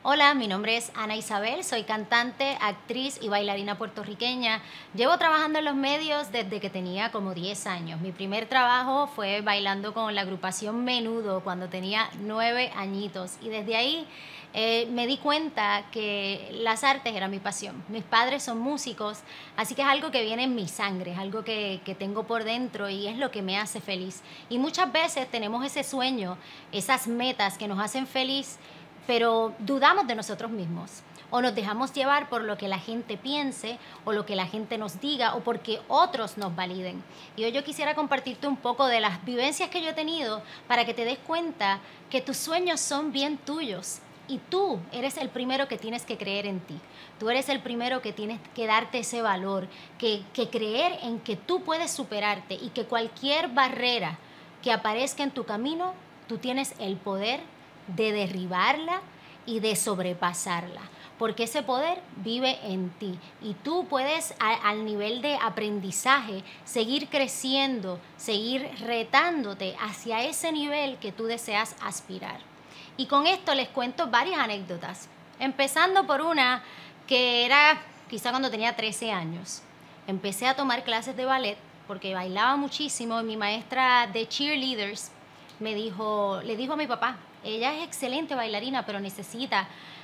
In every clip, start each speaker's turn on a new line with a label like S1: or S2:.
S1: Hola, mi nombre es Ana Isabel, soy cantante, actriz y bailarina puertorriqueña. Llevo trabajando en los medios desde que tenía como 10 años. Mi primer trabajo fue bailando con la agrupación Menudo cuando tenía 9 añitos y desde ahí me di cuenta que las artes eran mi pasión. Mis padres son músicos, así que es algo que viene en mi sangre, es algo que tengo por dentro y es lo que me hace feliz. Y muchas veces tenemos ese sueño, esas metas que nos hacen feliz, pero dudamos de nosotros mismos o nos dejamos llevar por lo que la gente piense o lo que la gente nos diga o porque otros nos validen. Y hoy yo quisiera compartirte un poco de las vivencias que yo he tenido para que te des cuenta que tus sueños son bien tuyos y tú eres el primero que tienes que creer en ti. Tú eres el primero que tienes que darte ese valor, que creer en que tú puedes superarte y que cualquier barrera que aparezca en tu camino, tú tienes el poder de derribarla y de sobrepasarla, porque ese poder vive en ti y tú puedes al nivel de aprendizaje seguir creciendo, seguir retándote hacia ese nivel que tú deseas aspirar. Y con esto les cuento varias anécdotas, empezando por una que era quizá cuando tenía 13 años. Empecé a tomar clases de ballet porque bailaba muchísimo y mi maestra de cheerleaders le dijo a mi papá, ella es excelente bailarina, pero necesita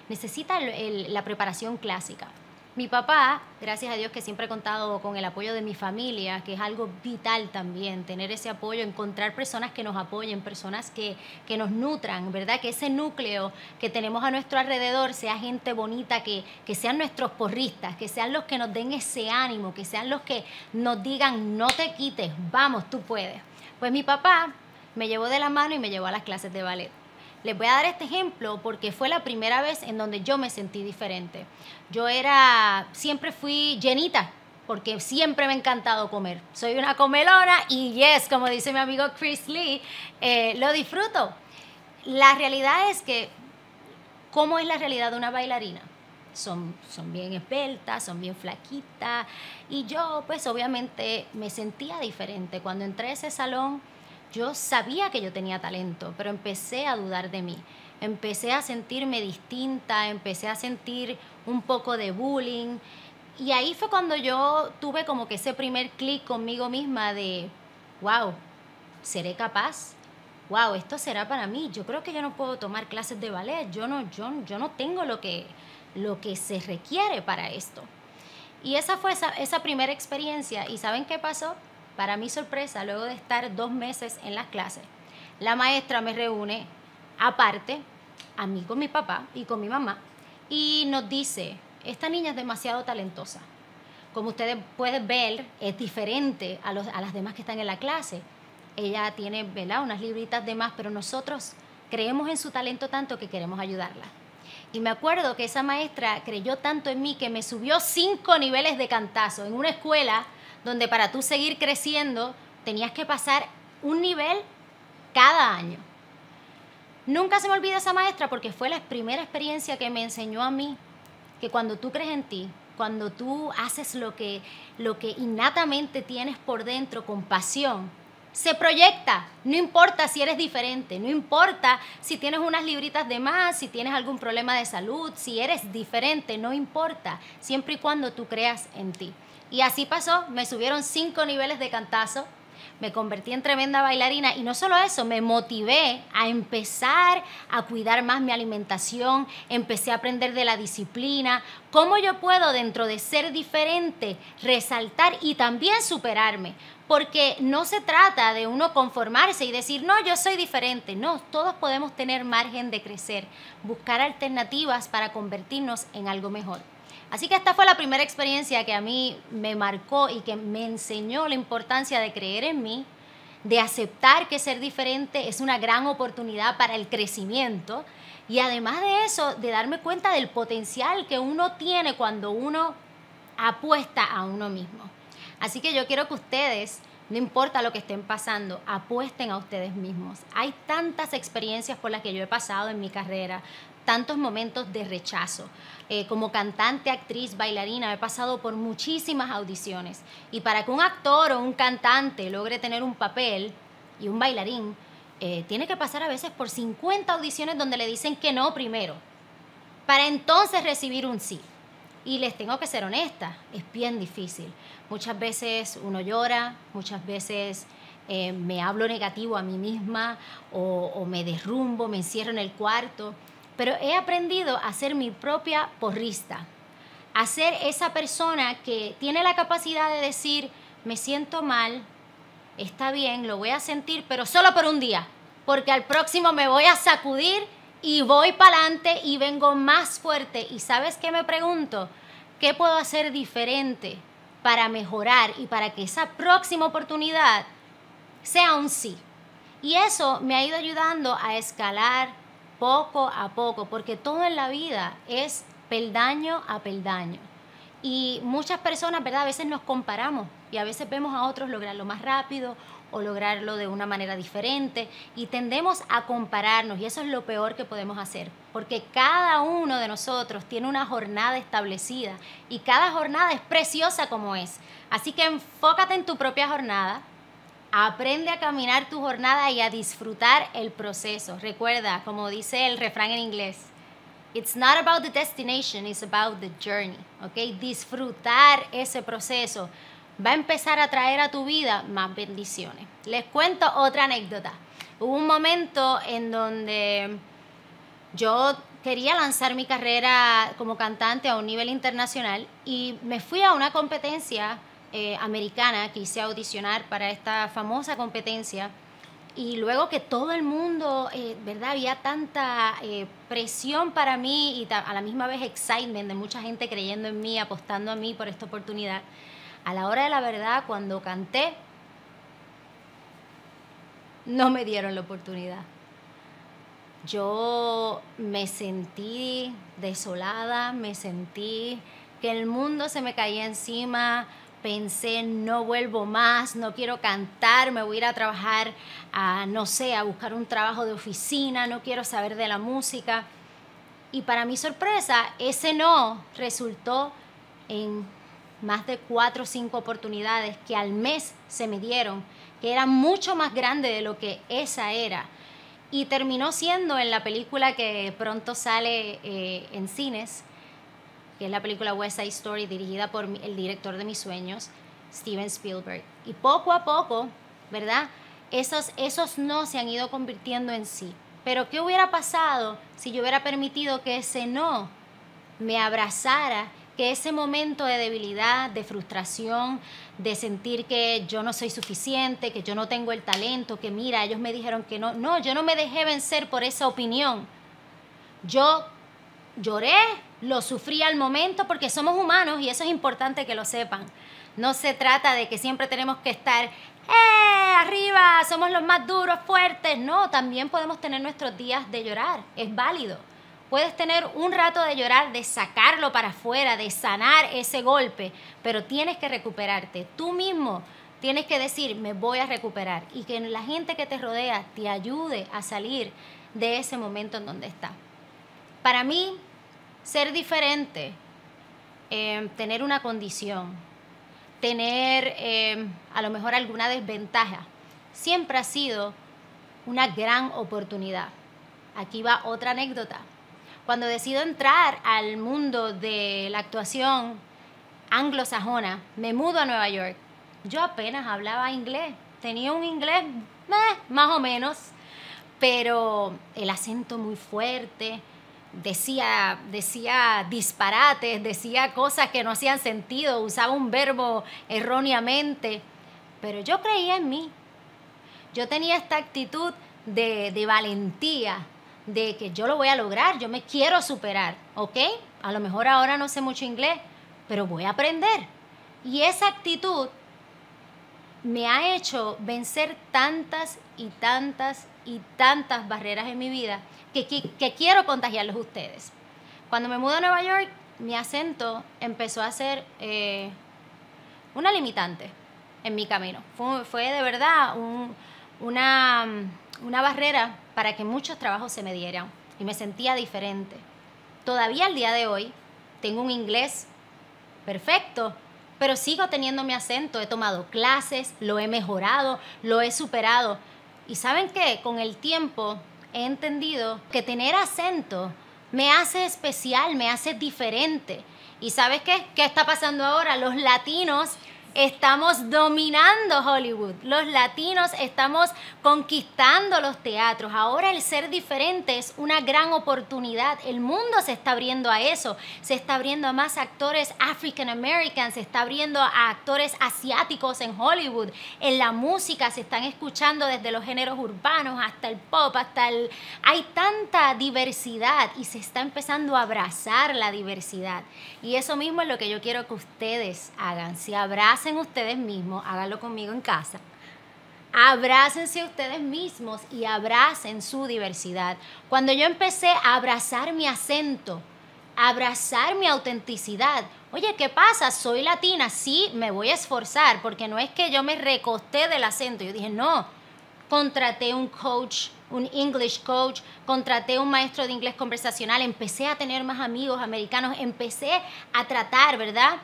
S1: la preparación clásica. Mi papá, gracias a Dios que siempre he contado con el apoyo de mi familia, que es algo vital también, tener ese apoyo, encontrar personas que nos apoyen, personas que nos nutran, ¿verdad? Que ese núcleo que tenemos a nuestro alrededor sea gente bonita, que sean nuestros porristas, que sean los que nos den ese ánimo, que sean los que nos digan, no te quites, vamos, tú puedes. Pues mi papá me llevó de la mano y me llevó a las clases de ballet. Les voy a dar este ejemplo porque fue la primera vez en donde yo me sentí diferente. Siempre fui llenita, porque siempre me ha encantado comer. Soy una comelona y yes, como dice mi amigo Chris Lee, lo disfruto. La realidad es que, ¿cómo es la realidad de una bailarina? Son bien esbeltas, son bien flaquitas y yo pues obviamente me sentía diferente. Cuando entré a ese salón, yo sabía que yo tenía talento, pero empecé a dudar de mí. Empecé a sentirme distinta, empecé a sentir un poco de bullying. Y ahí fue cuando yo tuve como que ese primer clic conmigo misma de, wow, ¿seré capaz? Wow, esto será para mí. Yo creo que yo no puedo tomar clases de ballet. Yo no tengo lo que se requiere para esto. Y esa fue esa primera experiencia. ¿Y saben qué pasó? Para mi sorpresa, luego de estar 2 meses en las clases, la maestra me reúne aparte, a mí con mi papá y con mi mamá, y nos dice, esta niña es demasiado talentosa. Como ustedes pueden ver, es diferente a las demás que están en la clase. Ella tiene, ¿verdad?, unas libritas de más, pero nosotros creemos en su talento tanto que queremos ayudarla. Y me acuerdo que esa maestra creyó tanto en mí que me subió 5 niveles de cantazo en una escuela donde para tú seguir creciendo tenías que pasar un nivel cada año. Nunca se me olvida esa maestra porque fue la primera experiencia que me enseñó a mí que cuando tú crees en ti, cuando tú haces lo que innatamente tienes por dentro con pasión, se proyecta, no importa si eres diferente, no importa si tienes unas libritas de más, si tienes algún problema de salud, si eres diferente, no importa, siempre y cuando tú creas en ti. Y así pasó, me subieron 5 niveles de cantazo, me convertí en tremenda bailarina y no solo eso, me motivé a empezar a cuidar más mi alimentación, empecé a aprender de la disciplina, cómo yo puedo dentro de ser diferente resaltar y también superarme, porque no se trata de uno conformarse y decir, no, yo soy diferente, no, todos podemos tener margen de crecer, buscar alternativas para convertirnos en algo mejor. Así que esta fue la primera experiencia que a mí me marcó y que me enseñó la importancia de creer en mí, de aceptar que ser diferente es una gran oportunidad para el crecimiento y además de eso, de darme cuenta del potencial que uno tiene cuando uno apuesta a uno mismo. Así que yo quiero que ustedes, no importa lo que estén pasando, apuesten a ustedes mismos. Hay tantas experiencias por las que yo he pasado en mi carrera, tantos momentos de rechazo. Como cantante, actriz, bailarina, he pasado por muchísimas audiciones. Y para que un actor o un cantante logre tener un papel y un bailarín, tiene que pasar a veces por 50 audiciones donde le dicen que no primero. para entonces recibir un sí. Y les tengo que ser honesta, es bien difícil. Muchas veces uno llora, muchas veces me hablo negativo a mí misma o me derrumbo, me encierro en el cuarto, pero he aprendido a ser mi propia porrista, a ser esa persona que tiene la capacidad de decir, me siento mal, está bien, lo voy a sentir, pero solo por un día, porque al próximo me voy a sacudir y voy para adelante y vengo más fuerte. ¿Y sabes qué me pregunto? ¿Qué puedo hacer diferente para mejorar y para que esa próxima oportunidad sea un sí? Y eso me ha ido ayudando a escalar poco a poco, porque todo en la vida es peldaño a peldaño. Y muchas personas, ¿verdad? A veces nos comparamos y a veces vemos a otros lograrlo más rápido o lograrlo de una manera diferente y tendemos a compararnos, y eso es lo peor que podemos hacer, porque cada uno de nosotros tiene una jornada establecida y cada jornada es preciosa como es. Así que enfócate en tu propia jornada, aprende a caminar tu jornada y a disfrutar el proceso. Recuerda, como dice el refrán en inglés, it's not about the destination, it's about the journey, ¿ok? Disfrutar ese proceso va a empezar a traer a tu vida más bendiciones. Les cuento otra anécdota. Hubo un momento en donde yo quería lanzar mi carrera como cantante a un nivel internacional y me fui a una competencia americana, quise audicionar para esta famosa competencia. Y luego que todo el mundo, ¿verdad? Había tanta presión para mí y a la misma vez excitement de mucha gente creyendo en mí, apostando a mí por esta oportunidad. A la hora de la verdad, cuando canté, no me dieron la oportunidad. Yo me sentí desolada, me sentí que el mundo se me caía encima. Pensé, no vuelvo más, no quiero cantar, me voy a ir a trabajar, no sé, a buscar un trabajo de oficina, no quiero saber de la música. Y para mi sorpresa, ese no resultó en más de 4 o 5 oportunidades que al mes se me dieron, que eran mucho más grandes de lo que esa era. Y terminó siendo en la película que pronto sale en cines, que es la película West Side Story, dirigida por el director de mis sueños, Steven Spielberg. Y poco a poco, ¿verdad? Esos no se han ido convirtiendo en sí. Pero ¿qué hubiera pasado si yo hubiera permitido que ese no me abrazara, que ese momento de debilidad, de frustración, de sentir que yo no soy suficiente, que yo no tengo el talento, que mira, ellos me dijeron que no? No, yo no me dejé vencer por esa opinión. Yo lloré, lo sufrí al momento porque somos humanos y eso es importante que lo sepan. No se trata de que siempre tenemos que estar arriba, somos los más duros, fuertes. No, también podemos tener nuestros días de llorar, es válido. Puedes tener un rato de llorar, de sacarlo para afuera, de sanar ese golpe, pero tienes que recuperarte. Tú mismo tienes que decir, me voy a recuperar, y que la gente que te rodea te ayude a salir de ese momento en donde está. Para mí, ser diferente, tener una condición, tener a lo mejor alguna desventaja, siempre ha sido una gran oportunidad. Aquí va otra anécdota. Cuando decido entrar al mundo de la actuación anglosajona, me mudo a Nueva York. Yo apenas hablaba inglés, tenía un inglés más o menos, pero el acento muy fuerte, decía disparates, decía cosas que no hacían sentido, usaba un verbo erróneamente, pero yo creía en mí. Yo tenía esta actitud de valentía, de que yo lo voy a lograr, yo me quiero superar, ¿ok? A lo mejor ahora no sé mucho inglés, pero voy a aprender. Y esa actitud me ha hecho vencer tantas y tantas y tantas barreras en mi vida que quiero contagiarlos a ustedes. Cuando me mudo a Nueva York, mi acento empezó a ser una limitante en mi camino. Fue de verdad una barrera para que muchos trabajos se me dieran y me sentía diferente. Todavía al día de hoy tengo un inglés perfecto, pero sigo teniendo mi acento. He tomado clases, lo he mejorado, lo he superado. ¿Y saben qué? Con el tiempo he entendido que tener acento me hace especial, me hace diferente. ¿Y sabes qué? ¿Qué está pasando ahora? Los latinos estamos dominando Hollywood. Los latinos estamos conquistando los teatros. Ahora el ser diferente es una gran oportunidad. El mundo se está abriendo a eso. Se está abriendo a más actores African Americans. Se está abriendo a actores asiáticos en Hollywood. En la música se están escuchando desde los géneros urbanos hasta el pop, Hay tanta diversidad y se está empezando a abrazar la diversidad. Y eso mismo es lo que yo quiero que ustedes hagan. Si abrazan ustedes mismos, háganlo conmigo en casa. Abrácense ustedes mismos y abracen su diversidad. Cuando yo empecé a abrazar mi acento, a abrazar mi autenticidad, oye, ¿qué pasa? Soy latina, sí, me voy a esforzar, porque no es que yo me recosté del acento. Yo dije, no, contraté un coach, un English coach, contraté un maestro de inglés conversacional, empecé a tener más amigos americanos, empecé a tratar, ¿verdad?,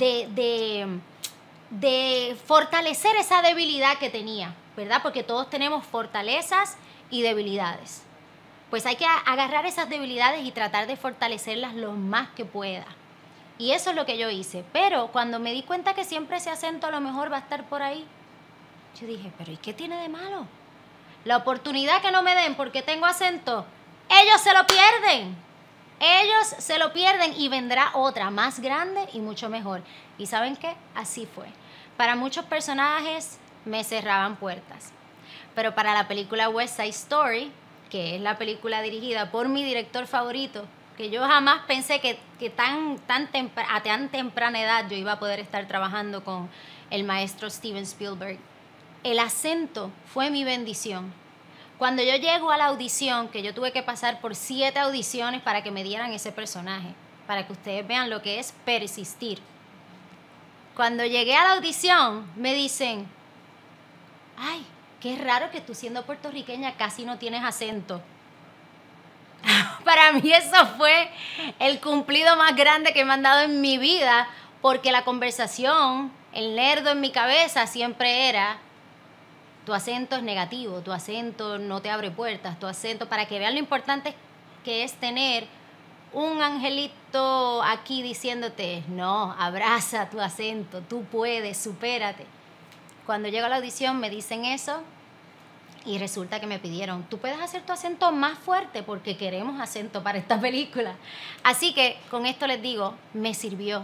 S1: de fortalecer esa debilidad que tenía, ¿verdad? Porque todos tenemos fortalezas y debilidades. Pues hay que agarrar esas debilidades y tratar de fortalecerlas lo más que pueda. Y eso es lo que yo hice. Pero cuando me di cuenta que siempre ese acento a lo mejor va a estar por ahí, yo dije, ¿pero y qué tiene de malo? La oportunidad que no me den porque tengo acento, ellos se lo pierden. Ellos se lo pierden y vendrá otra más grande y mucho mejor. ¿Y saben qué? Así fue. Para muchos personajes me cerraban puertas. Pero para la película West Side Story, que es la película dirigida por mi director favorito, que yo jamás pensé que a tan temprana edad yo iba a poder estar trabajando con el maestro Steven Spielberg. El acento fue mi bendición. Cuando yo llego a la audición, que yo tuve que pasar por 7 audiciones para que me dieran ese personaje, para que ustedes vean lo que es persistir. Cuando llegué a la audición, me dicen, ay, qué raro que tú siendo puertorriqueña casi no tienes acento. Para mí eso fue el cumplido más grande que me han dado en mi vida, porque la conversación, el nerdo en mi cabeza siempre era, tu acento es negativo, tu acento no te abre puertas, tu acento, para que vean lo importante que es tener un angelito aquí diciéndote, no, abraza tu acento, tú puedes, supérate. Cuando llego a la audición me dicen eso y resulta que me pidieron, tú puedes hacer tu acento más fuerte porque queremos acento para esta película. Así que con esto les digo, me sirvió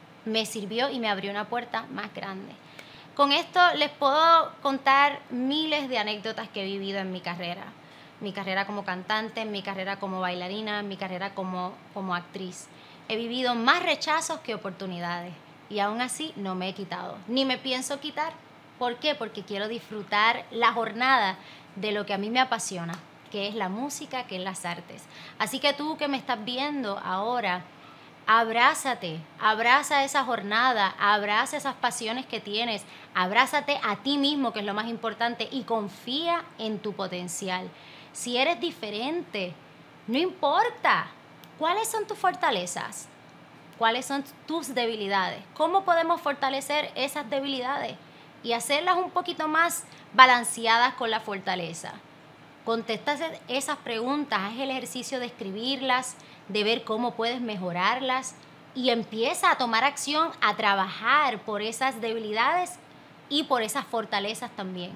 S1: y me abrió una puerta más grande. Con esto les puedo contar miles de anécdotas que he vivido en mi carrera como cantante, en mi carrera como bailarina, en mi carrera como actriz. He vivido más rechazos que oportunidades y aún así no me he quitado, ni me pienso quitar. ¿Por qué? Porque quiero disfrutar la jornada de lo que a mí me apasiona, que es la música, que es las artes. Así que tú que me estás viendo ahora, abrázate, abraza esa jornada, abraza esas pasiones que tienes, abrázate a ti mismo, que es lo más importante, y confía en tu potencial. Si eres diferente, no importa. ¿Cuáles son tus fortalezas? ¿Cuáles son tus debilidades? ¿Cómo podemos fortalecer esas debilidades y hacerlas un poquito más balanceadas con la fortaleza? Contesta esas preguntas, haz el ejercicio de escribirlas, de ver cómo puedes mejorarlas y empieza a tomar acción, a trabajar por esas debilidades y por esas fortalezas también.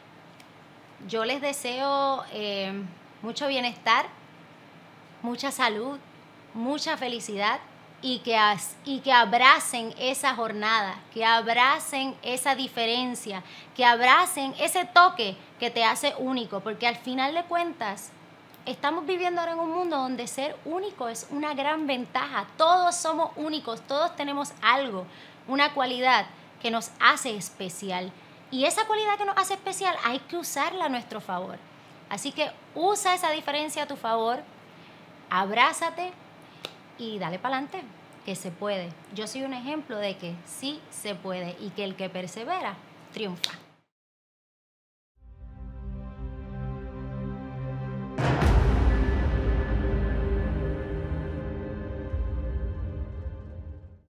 S1: Yo les deseo mucho bienestar, mucha salud, mucha felicidad y que abracen esa jornada, que abracen esa diferencia, que abracen ese toque que te hace único, porque al final de cuentas estamos viviendo ahora en un mundo donde ser único es una gran ventaja. Todos somos únicos, todos tenemos algo, una cualidad que nos hace especial. Y esa cualidad que nos hace especial hay que usarla a nuestro favor. Así que usa esa diferencia a tu favor, abrázate y dale para adelante, que se puede. Yo soy un ejemplo de que sí se puede y que el que persevera triunfa.